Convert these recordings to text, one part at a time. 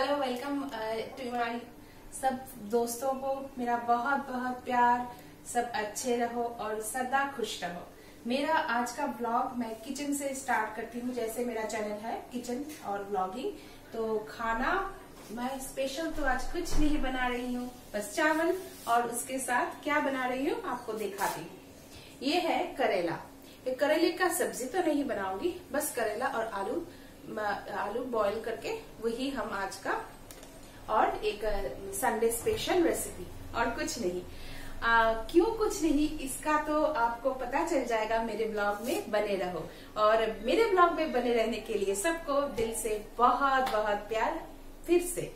Hello welcome to my सब दोस्तों को मेरा बहुत बहुत प्यार। सब अच्छे रहो और सदा खुश रहो। मेरा आज का ब्लॉग मैं किचन से स्टार्ट करती हूँ। जैसे मेरा चैनल है किचन और ब्लॉगिंग, तो खाना मैं स्पेशल तो आज कुछ नहीं बना रही हूँ, बस चावल और उसके साथ क्या बना रही हूँ आपको दिखाती हूँ। ये है करेला। ये करेले का सब्जी तो नहीं बनाऊंगी, बस करेला और आलू बॉईल करके वही हम आज का, और एक संडे स्पेशल रेसिपी, और कुछ नहीं। क्यों कुछ नहीं, इसका तो आपको पता चल जाएगा। मेरे ब्लॉग में बने रहो, और मेरे ब्लॉग में बने रहने के लिए सबको दिल से बहुत बहुत प्यार। फिर से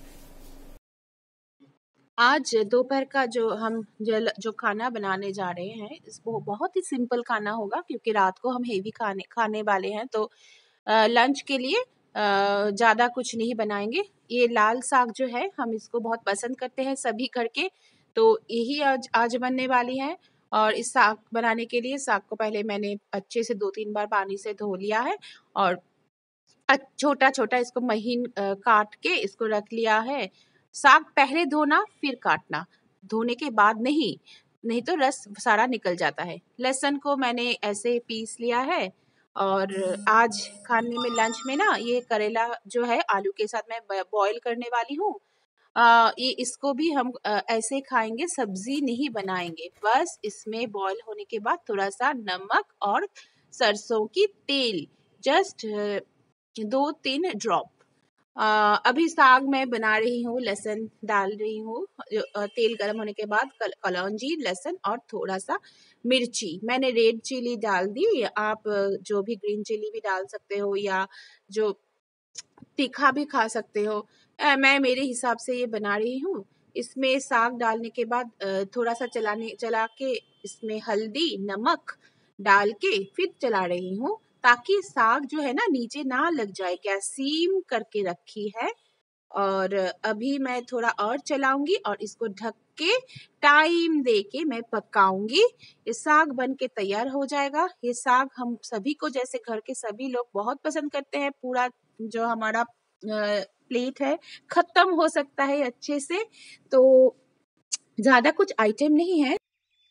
आज दोपहर का जो खाना बनाने जा रहे हैं, वो बहुत ही सिंपल खाना होगा, क्योंकि रात को हम हेवी खाने वाले हैं। तो लंच के लिए ज़्यादा कुछ नहीं बनाएंगे। ये लाल साग जो है, हम इसको बहुत पसंद करते हैं सभी करके, तो यही आज बनने वाली है। और इस साग बनाने के लिए साग को पहले मैंने अच्छे से 2-3 बार पानी से धो लिया है, और छोटा छोटा इसको महीन काट के इसको रख लिया है। साग पहले धोना फिर काटना, धोने के बाद नहीं तो रस सारा निकल जाता है। लहसुन को मैंने ऐसे पीस लिया है, और आज खाने में लंच में ना ये करेला जो है आलू के साथ मैं बॉईल करने वाली हूँ। ये इसको भी हम ऐसे खाएंगे, सब्जी नहीं बनाएंगे। बस इसमें बॉईल होने के बाद थोड़ा सा नमक और सरसों की तेल, जस्ट 2-3 ड्रॉप। अभी साग मैं बना रही हूँ, लहसुन डाल रही हूँ। तेल गर्म होने के बाद कलौंजी, लहसुन और थोड़ा सा मिर्ची, मैंने रेड चिली डाल दी। आप जो भी ग्रीन चिली भी डाल सकते हो, या जो तीखा भी खा सकते हो। मैं मेरे हिसाब से ये बना रही हूँ। इसमें साग डालने के बाद थोड़ा सा चला के इसमें हल्दी नमक डाल के फिर चला रही हूँ, ताकि साग जो है ना नीचे ना लग जाए। गैस सीम करके रखी है, और अभी मैं थोड़ा और चलाऊंगी और इसको ढक के टाइम दे के मैं पकाऊंगी। ये साग बन के तैयार हो जाएगा। ये साग हम सभी को, जैसे घर के सभी लोग बहुत पसंद करते हैं। पूरा जो हमारा प्लेट है खत्म हो सकता है अच्छे से, तो ज्यादा कुछ आइटम नहीं है।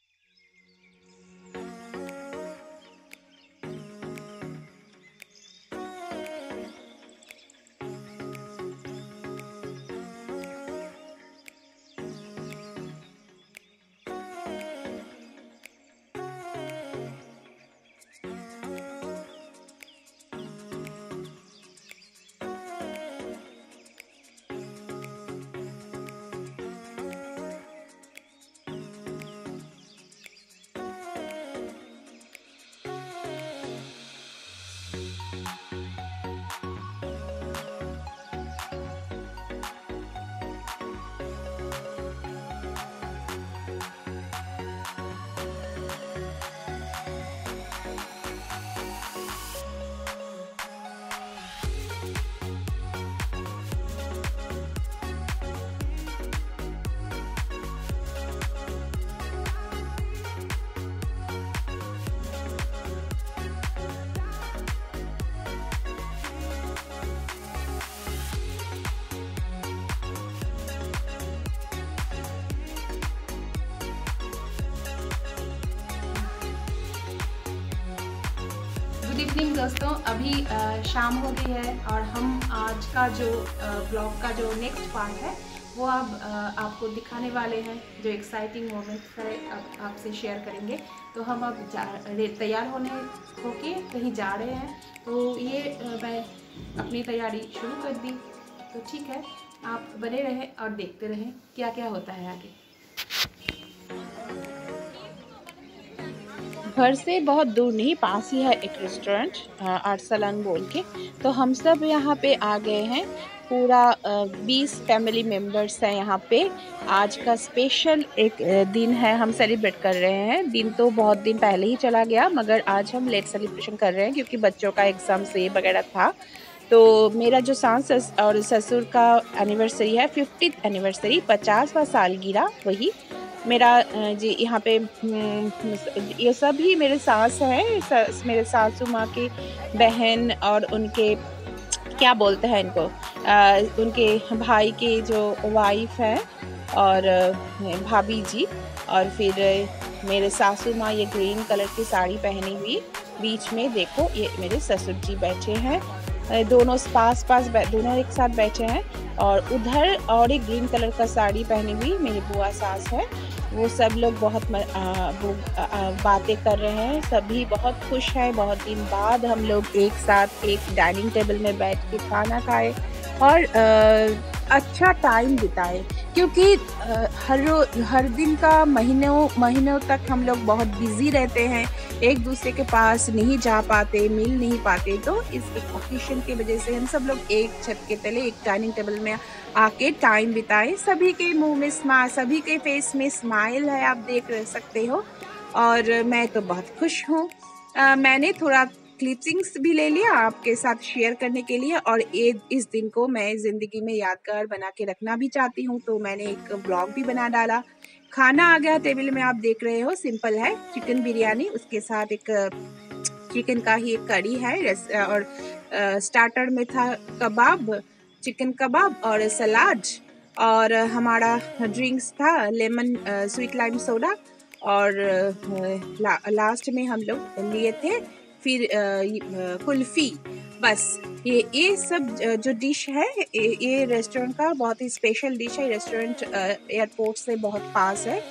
गुड इवनिंग दोस्तों, अभी शाम हो गई है, और हम आज का जो ब्लॉग का जो नेक्स्ट पार्ट है वो अब आपको दिखाने वाले हैं। जो एक्साइटिंग मोमेंट्स है आपसे शेयर करेंगे। तो हम अब तैयार होके कहीं जा रहे हैं, तो ये मैं अपनी तैयारी शुरू कर दी। तो ठीक है, आप बने रहें और देखते रहें क्या क्या होता है आगे। घर से बहुत दूर नहीं, पास ही है एक रेस्टोरेंट, अरसलन बोल के। तो हम सब यहाँ पे आ गए हैं। पूरा 20 फैमिली मेम्बर्स हैं यहाँ पे। आज का स्पेशल एक दिन है, हम सेलिब्रेट कर रहे हैं। दिन तो बहुत दिन पहले ही चला गया, मगर आज हम लेट सेलिब्रेशन कर रहे हैं, क्योंकि बच्चों का एग्ज़ाम से वगैरह था। तो मेरा जो सास और ससुर का एनिवर्सरी है, 50th एनिवर्सरी, 50वां सालगिरह, वही मेरा जी यहाँ पे ये सभी मेरे सास हैं, मेरे सासू माँ की बहन और उनके क्या बोलते हैं इनको, उनके भाई के जो वाइफ है और भाभी जी, और फिर मेरे सासू माँ ये ग्रीन कलर की साड़ी पहनी हुई, बीच में देखो ये मेरे ससुर जी बैठे हैं, दोनों पास दोनों एक साथ बैठे हैं, और उधर और एक ग्रीन कलर का साड़ी पहनी हुई मेरी बुआ सास है। वो सब लोग बहुत बातें कर रहे हैं, सभी बहुत खुश हैं। बहुत दिन बाद हम लोग एक साथ एक डाइनिंग टेबल में बैठ के खाना खाए और अच्छा टाइम बिताए, क्योंकि हर दिन का महीनों तक हम लोग बहुत बिजी रहते हैं, एक दूसरे के पास नहीं जा पाते, मिल नहीं पाते। तो इस ओकेशन की वजह से हम सब लोग एक छत के तले एक डाइनिंग टेबल में आके टाइम बिताए। सभी के मुंह में सभी के फेस में स्माइल है, आप देख सकते हो, और मैं तो बहुत खुश हूँ। मैंने थोड़ा क्लिपिंग्स भी ले लिया आपके साथ शेयर करने के लिए, और इस दिन को मैं ज़िंदगी में यादगार बना के रखना भी चाहती हूँ, तो मैंने एक ब्लॉग भी बना डाला। खाना आ गया टेबल में, आप देख रहे हो, सिंपल है, चिकन बिरयानी, उसके साथ एक चिकन का ही एक कड़ी है, और स्टार्टर में था कबाब, चिकन कबाब और सलाद, और हमारा ड्रिंक्स था लेमन स्वीट लाइम सोडा, और लास्ट में हम लोग लिए थे फिर कुल्फ़ी। बस ये सब जो डिश है, ये रेस्टोरेंट का बहुत ही स्पेशल डिश है। रेस्टोरेंट एयरपोर्ट से बहुत पास है,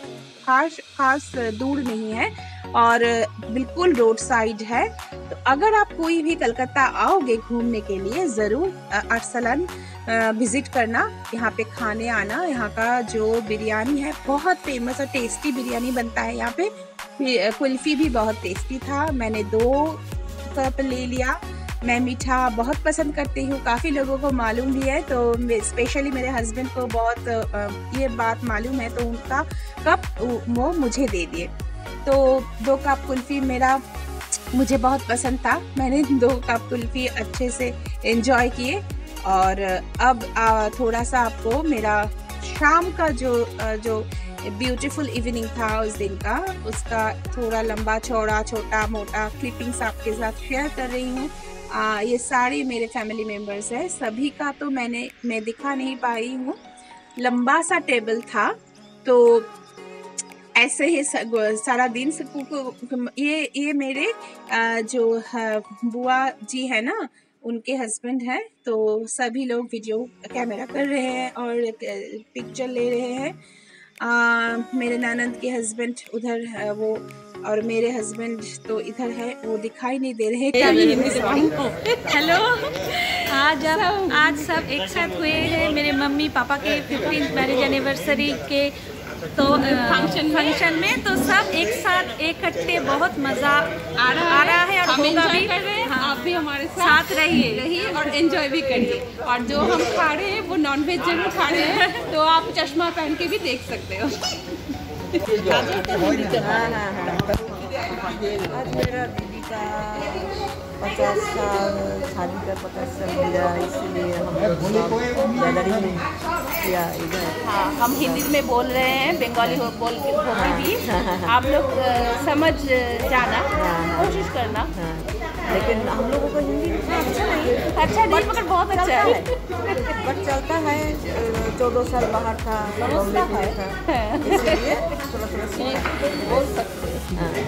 खास दूर नहीं है, और बिल्कुल रोड साइड है। तो अगर आप कोई भी कलकत्ता आओगे घूमने के लिए, ज़रूर अरसलन विज़िट करना, यहाँ पे खाने आना। यहाँ का जो बिरयानी है बहुत फेमस और टेस्टी बिरयानी बनता है यहाँ पे। कुल्फ़ी भी बहुत टेस्टी था, मैंने 2 कप ले लिया। मैं मीठा बहुत पसंद करती हूँ, काफ़ी लोगों को मालूम भी है, तो स्पेशली मेरे हस्बैंड को बहुत ये बात मालूम है, तो उनका कप वो मुझे दे दिए। तो 2 कप कुल्फ़ी मुझे बहुत पसंद था, मैंने 2 कप कुल्फ़ी अच्छे से एंजॉय किए। और अब थोड़ा सा आपको मेरा शाम का जो ब्यूटीफुल इवनिंग था उस दिन का, उसका थोड़ा लंबा चौड़ा छोटा मोटा क्लिपिंग्स आपके साथ शेयर कर रही हूँ। ये सारे मेरे फैमिली मेम्बर्स हैं, सभी का तो मैं दिखा नहीं पाई हूँ, लंबा सा टेबल था, तो ऐसे ही सारा दिन ये मेरे जो बुआ जी है ना, उनके हस्बैंड हैं, तो सभी लोग वीडियो कैमरा कर रहे हैं और पिक्चर ले रहे हैं। मेरे ननद के हस्बैंड उधर वो, और मेरे हस्बैंड तो इधर है, वो दिखाई नहीं दे रहे। हेलो, आज सब एक साथ हुए हैं मेरे मम्मी पापा के 15th मैरिज एनिवर्सरी के तो फंक्शन में, तो सब एक साथ इकट्ठे बहुत मज़ा आ रहा है, और होगा भी। हाँ, आप भी हमारे साथ रहिए और एंजॉय भी करिए। और जो हम खा रहे हैं वो नॉनवेज जरूर खा रहे हैं, तो आप चश्मा पहन के भी देख सकते हो। आज मेरा दीदी का 50 साल शादी का 50 साल मिला, इसलिए हम गैदरिंग किया इधर। हाँ, हम हिंदी में बोल रहे हैं, बंगाली होकर भी आप लोग समझ जाना, कोशिश करना। लेकिन हम लोगों को हिंदी अच्छा नहीं, अच्छा नहीं मगर बहुत अच्छा है, बट चलता है। 14 साल बाहर था, बॉम्बे में था, इसलिए थोड़ा बोल सकते हैं।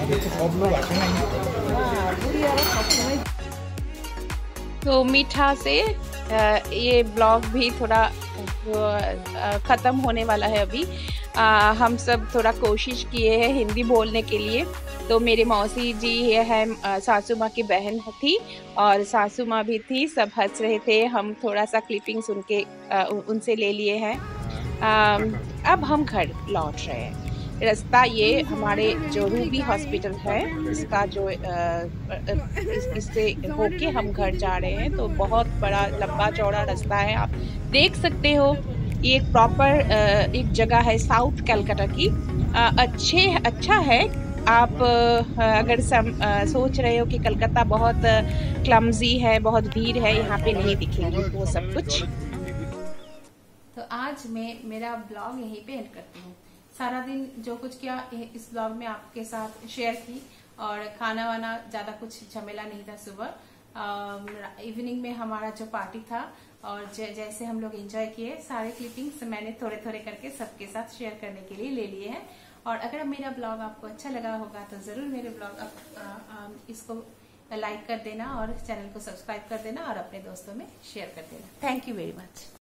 तो मीठा से ये ब्लॉग भी थोड़ा ख़त्म होने वाला है अभी। हम सब थोड़ा कोशिश किए हैं हिंदी बोलने के लिए। तो मेरे मौसी जी ये है, सासू माँ की बहन थी और सासू माँ भी थी, सब हंस रहे थे। हम थोड़ा सा क्लिपिंग्स उनसे ले लिए हैं। अब हम घर लौट रहे हैं। रास्ता ये हमारे जो रूबी हॉस्पिटल है, इसका जो इससे होके हम घर जा रहे हैं। तो बहुत बड़ा लंबा चौड़ा रास्ता है, आप देख सकते हो। ये एक प्रॉपर एक जगह है साउथ कलकत्ता की। अच्छा है। आप अगर सोच रहे हो कि कलकत्ता बहुत क्लमजी है, बहुत भीड़ है, यहाँ पे नहीं दिखेगी वो सब कुछ। तो आज मैं मेरा ब्लॉग यहीं पे एंड करती हूँ। सारा दिन जो कुछ किया इस ब्लॉग में आपके साथ शेयर की, और खाना वाना ज्यादा कुछ झमेला नहीं था सुबह, इवनिंग में हमारा जो पार्टी था और जैसे हम लोग एंजॉय किए, सारे क्लिपिंग्स मैंने थोड़े थोड़े करके सबके साथ शेयर करने के लिए ले लिए हैं। और अगर मेरा ब्लॉग आपको अच्छा लगा होगा तो जरूर मेरे ब्लॉग इसको लाइक कर देना और चैनल को सब्सक्राइब कर देना और अपने दोस्तों में शेयर कर देना। Thank you very much.